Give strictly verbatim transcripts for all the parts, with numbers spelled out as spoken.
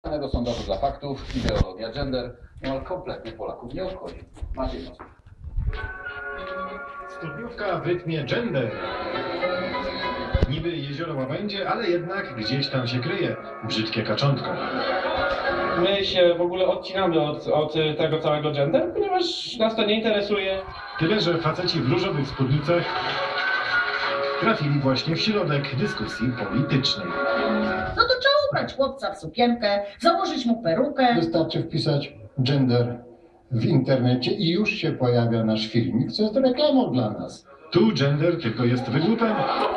do sondażu dla faktów, ideologia gender, no kompletnie Polaków nie obchodzi. Maciej Mazur. Studniówka w rytmie gender. Niby jezioro Łabędzie, ale jednak gdzieś tam się kryje brzydkie kaczątko. My się w ogóle odcinamy od, od tego całego gender, ponieważ nas to nie interesuje. Tyle, że faceci w różowych spódnicach trafili właśnie w środek dyskusji politycznej. No to trzeba ubrać chłopca w sukienkę, założyć mu perukę. Wystarczy wpisać gender w internecie i już się pojawia nasz filmik, co jest reklamą dla nas. Tu gender tylko jest wygłupem,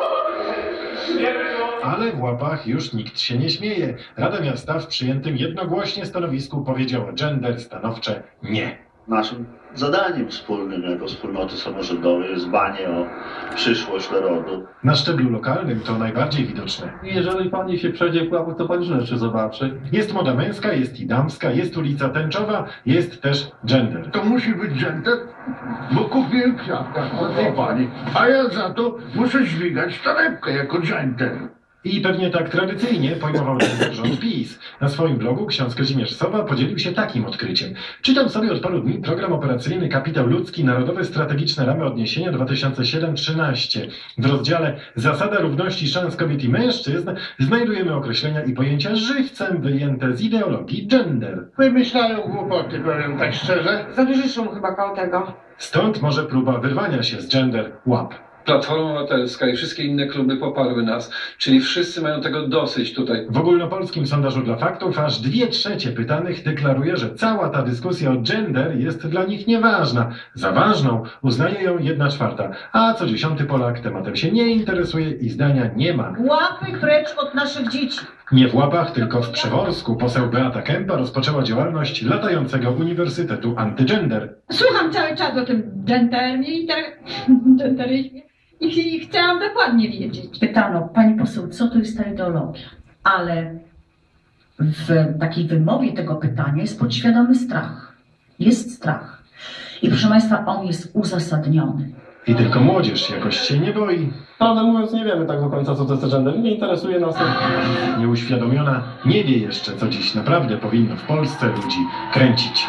ale w Łapach już nikt się nie śmieje. Rada Miasta w przyjętym jednogłośnie stanowisku powiedziała gender stanowcze nie. Naszym zadaniem wspólnym jako wspólnoty samorządowej jest dbanie o przyszłość narodu. Na szczeblu lokalnym to najbardziej widoczne. Jeżeli pani się przejdzie w Łapach, to pani rzeczy zobaczy. Jest moda męska, jest i damska, jest ulica Tęczowa, jest też gender. To musi być gender, bo kupiłem kwiatka od tej pani, a ja za to muszę dźwigać torebkę jako gender. I pewnie tak tradycyjnie pojmował gender rząd PiS. Na swoim blogu ksiądz Kazimierz Sowa podzielił się takim odkryciem. Czytam sobie od paru dni program operacyjny Kapitał Ludzki Narodowe Strategiczne Ramy Odniesienia dwa tysiące siedem trzynaście. W rozdziale Zasada równości szans kobiet i mężczyzn znajdujemy określenia i pojęcia żywcem wyjęte z ideologii gender. Wymyślają głupoty, powiem tak szczerze. Za duży szum chyba koło tego. Stąd może próba wyrwania się z gender łap. Platforma Obywatelska i wszystkie inne kluby poparły nas, czyli wszyscy mają tego dosyć tutaj. W ogólnopolskim sondażu dla faktów aż dwie trzecie pytanych deklaruje, że cała ta dyskusja o gender jest dla nich nieważna. Za ważną uznaje ją jedna czwarta, a co dziesiąty Polak tematem się nie interesuje i zdania nie ma. Łapy precz od naszych dzieci. Nie w Łapach, tylko w Przeworsku poseł Beata Kępa rozpoczęła działalność latającego Uniwersytetu Antygender. Słucham cały czas o tym gendernie i ter... genderyzmie i chciałam dokładnie wiedzieć. Pytano, pani poseł, co to jest ta ideologia? Ale w takiej wymowie tego pytania jest podświadomy strach. Jest strach. I proszę państwa, on jest uzasadniony. I tylko młodzież jakoś się nie boi. Prawdę mówiąc, nie wiemy tak do końca, co to jest gender. Nie interesuje nas to. Nieuświadomiona nie wie jeszcze, co dziś naprawdę powinno w Polsce ludzi kręcić.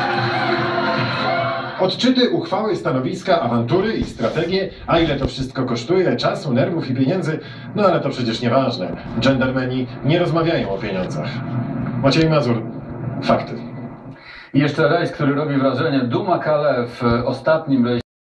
Odczyty, uchwały, stanowiska, awantury i strategie, a ile to wszystko kosztuje, czasu, nerwów i pieniędzy, no ale to przecież nieważne. Gendermeni nie rozmawiają o pieniądzach. Maciej Mazur, fakty. I jeszcze rejs, który robi wrażenie. Duma Kale w ostatnim rejsie.